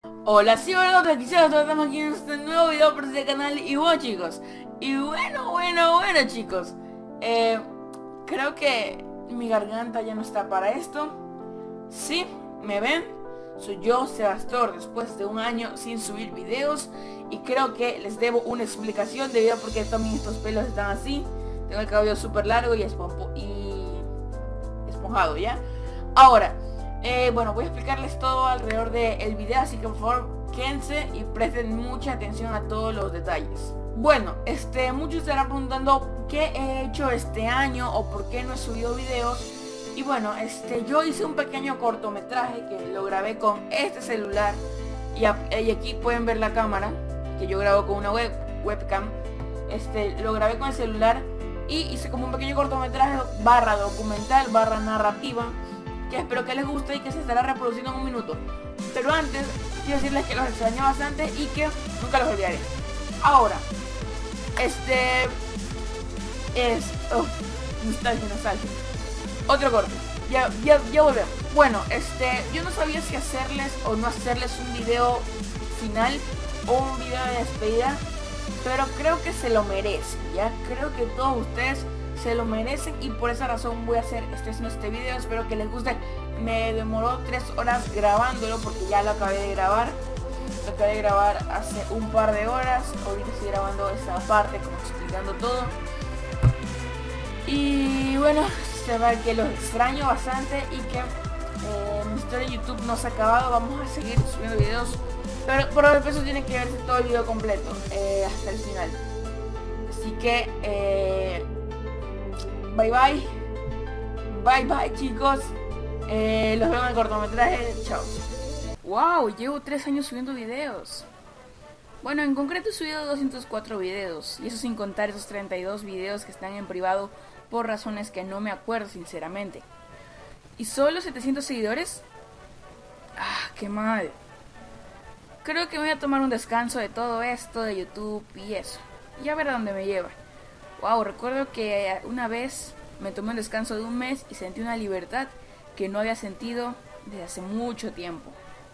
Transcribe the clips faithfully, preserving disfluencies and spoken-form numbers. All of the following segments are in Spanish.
Hola, sí, hola, otra quizás estamos aquí en este nuevo video por este canal. Y bueno, chicos, y bueno, bueno, bueno, chicos, eh, creo que mi garganta ya no está para esto. Sí, me ven, soy yo, Sebastor, después de un año sin subir videos. Y creo que les debo una explicación debido a por qué también estos pelos están así. Tengo el cabello súper largo y, y esponjado, ¿ya? Ahora, eh, bueno, voy a explicarles todo alrededor del video, así que por favor quédense y presten mucha atención a todos los detalles. Bueno, este, muchos estarán preguntando qué he hecho este año o por qué no he subido videos. Y bueno, este, yo hice un pequeño cortometraje que lo grabé con este celular. Y, a, y aquí pueden ver la cámara que yo grabo con una web, webcam. Este, lo grabé con el celular y hice como un pequeño cortometraje barra documental, barra narrativa, que espero que les guste y que se estará reproduciendo en un minuto. Pero antes quiero decirles que los extraño bastante y que nunca los olvidaré. Ahora, este es oh, nostalgia, nostalgia. Otro corte. Ya, ya, ya volvemos. Bueno, este, yo no sabía si hacerles o no hacerles un video final o un video de despedida, pero creo que se lo merecen, ya creo que todos ustedes se lo merecen y por esa razón voy a hacer este, este video. Espero que les guste. Me demoró tres horas grabándolo porque ya lo acabé de grabar. Lo acabé de grabar hace un par de horas. Ahorita estoy grabando esta parte como explicando todo. Y bueno, se ve que los extraño bastante y que eh, mi historia de YouTube no se ha acabado. Vamos a seguir subiendo videos, pero por eso tiene que verse todo el video completo eh, hasta el final. Así que eh, bye bye. Bye bye, chicos. Eh, los veo en el cortometraje. Chao. Wow, llevo tres años subiendo videos. Bueno, en concreto he subido doscientos cuatro videos. Y eso sin contar esos treinta y dos videos que están en privado por razones que no me acuerdo sinceramente. ¿Y solo setecientos seguidores? Ah, qué mal. Creo que me voy a tomar un descanso de todo esto de YouTube y eso. Y a ver a dónde me lleva. Wow, recuerdo que una vez me tomé un descanso de un mes y sentí una libertad que no había sentido desde hace mucho tiempo.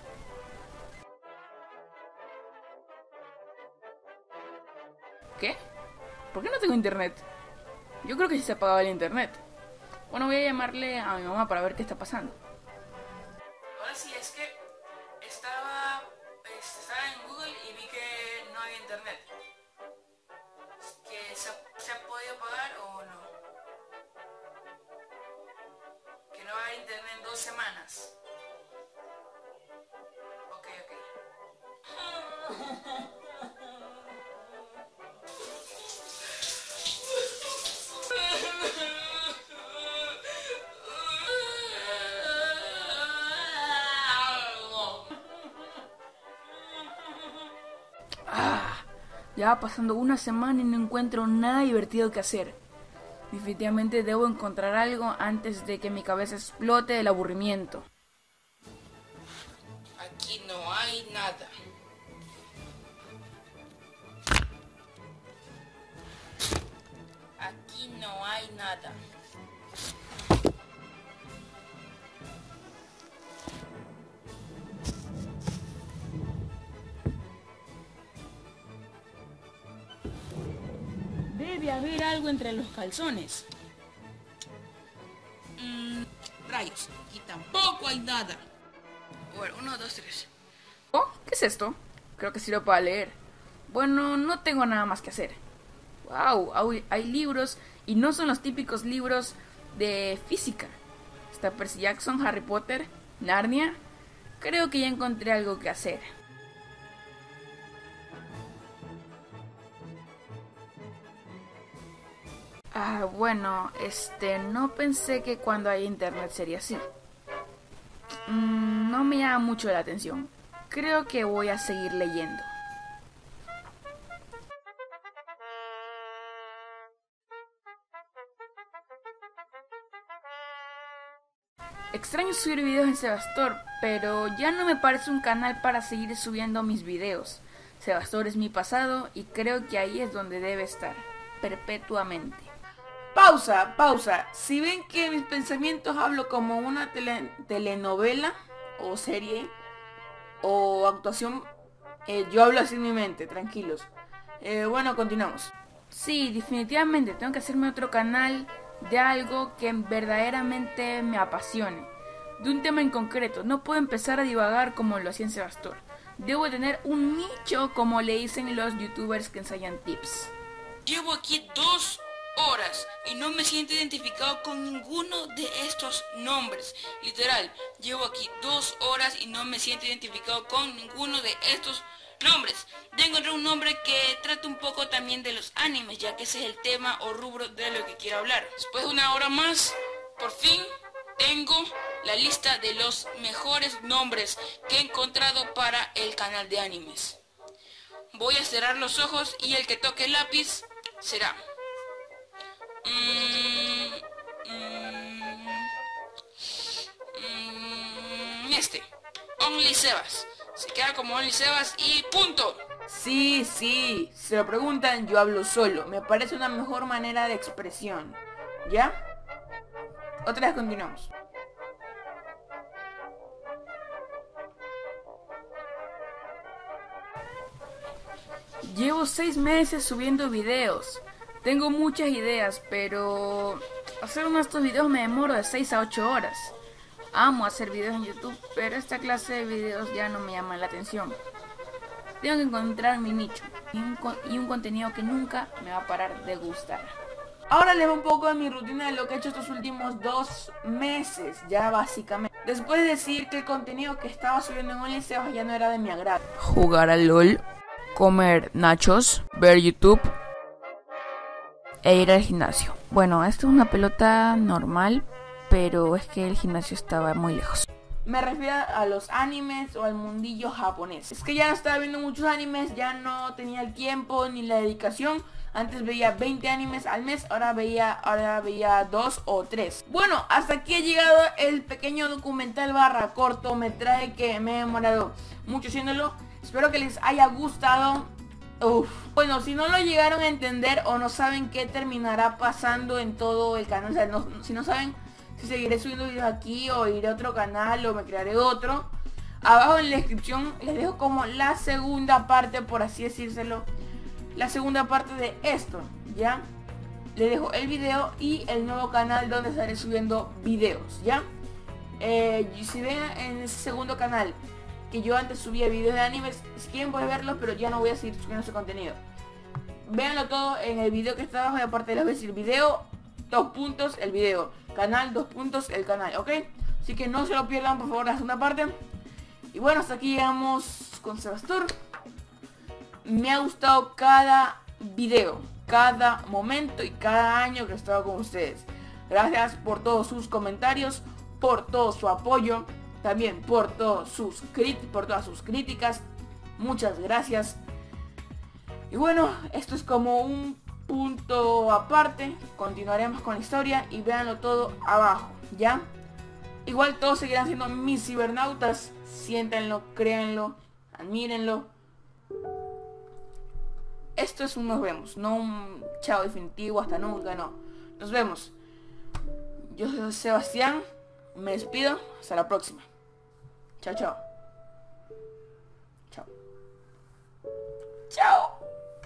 ¿Qué? ¿Por qué no tengo internet? Yo creo que sí se apagaba el internet. Bueno, voy a llamarle a mi mamá para ver qué está pasando. Ahora sí, es que estaba, estaba en Google y vi que no había internet. ¿Que se ha, se ha podido pagar o no? Que no va a haber internet en dos semanas. Ok, ok. Ah, ya va pasando una semana y no encuentro nada divertido que hacer. Definitivamente debo encontrar algo antes de que mi cabeza explote del aburrimiento. Aquí no hay nada. Aquí no hay nada. Debe haber algo entre los calzones. Mm, rayos, aquí tampoco hay nada. Bueno, uno, dos, tres. Oh, ¿qué es esto? Creo que sirve para leer. Bueno, no tengo nada más que hacer. Wow, hay libros y no son los típicos libros de física. Está Percy Jackson, Harry Potter, Narnia. Creo que ya encontré algo que hacer. Ah, bueno, este, no pensé que cuando hay internet sería así. Mm, no me llama mucho la atención. Creo que voy a seguir leyendo. Extraño subir videos en Sebastor, pero ya no me parece un canal para seguir subiendo mis videos. Sebastor es mi pasado y creo que ahí es donde debe estar, perpetuamente. Pausa, pausa. Si ven que mis pensamientos hablo como una tele telenovela o serie, o actuación, eh, yo hablo así en mi mente, tranquilos. Eh, bueno, continuamos. Sí, definitivamente tengo que hacerme otro canal de algo que verdaderamente me apasione, de un tema en concreto. No puedo empezar a divagar como lo hacía en Sebastor. Debo tener un nicho, como le dicen los youtubers que ensayan tips. Llevo aquí dos horas y no me siento identificado con ninguno de estos nombres. Literal, llevo aquí dos horas y no me siento identificado con ninguno de estos nombres. Debo encontrar un nombre que trate un poco también de los animes, ya que ese es el tema o rubro de lo que quiero hablar. Después de una hora más, por fin tengo la lista de los mejores nombres que he encontrado para el canal de animes. Voy a cerrar los ojos y el que toque el lápiz será mm, mm, mm, este Only Sebas. Se queda como Only Sebas y punto. Sí, sí, si se lo preguntan, yo hablo solo. Me parece una mejor manera de expresión. ¿Ya? Otra vez continuamos. Llevo seis meses subiendo videos. Tengo muchas ideas, pero hacer uno de estos videos me demoro de seis a ocho horas. Amo hacer videos en YouTube, pero esta clase de videos ya no me llaman la atención. Tengo que encontrar mi nicho y un, y un contenido que nunca me va a parar de gustar. Ahora les voy un poco de mi rutina de lo que he hecho estos últimos dos meses, ya básicamente. Después de decir que el contenido que estaba subiendo en OnlySebas ya no era de mi agrado. Jugar al LOL, comer nachos, ver YouTube e ir al gimnasio. Bueno, esto es una pelota normal, pero es que el gimnasio estaba muy lejos. Me refiero a los animes o al mundillo japonés. Es que ya no estaba viendo muchos animes, ya no tenía el tiempo ni la dedicación. Antes veía veinte animes al mes, ahora veía ahora veía dos o tres. Bueno, hasta aquí ha llegado el pequeño documental barra cortometraje que me he demorado mucho haciéndolo. Espero que les haya gustado. Uf. Bueno, si no lo llegaron a entender o no saben qué terminará pasando en todo el canal, o sea, no, si no saben si seguiré subiendo videos aquí o iré a otro canal o me crearé otro, abajo en la descripción les dejo como la segunda parte, por así decírselo, la segunda parte de esto, ¿ya? Les dejo el video y el nuevo canal donde estaré subiendo videos, ¿ya? Eh, y si ven en ese segundo canal que yo antes subía videos de animes, si quieren pueden verlos, pero ya no voy a seguir subiendo ese contenido. Véanlo todo en el video que está abajo y aparte les voy a decir video, dos puntos, el video, canal, dos puntos, el canal, ¿ok? Así que no se lo pierdan, por favor, la segunda parte. Y bueno, hasta aquí llegamos con Sebastor. Me ha gustado cada video, cada momento y cada año que he estado con ustedes. Gracias por todos sus comentarios, por todo su apoyo, también por, todos sus por todas sus críticas. Muchas gracias. Y bueno, esto es como un punto aparte. Continuaremos con la historia y véanlo todo abajo, ¿ya? Igual todos seguirán siendo mis cibernautas. Siéntanlo, créanlo, admírenlo. Esto es un nos vemos, no un chao definitivo, hasta nunca, no. Nos vemos. Yo soy Sebastián, me despido, hasta la próxima. Chao, chao. Chao. Chao.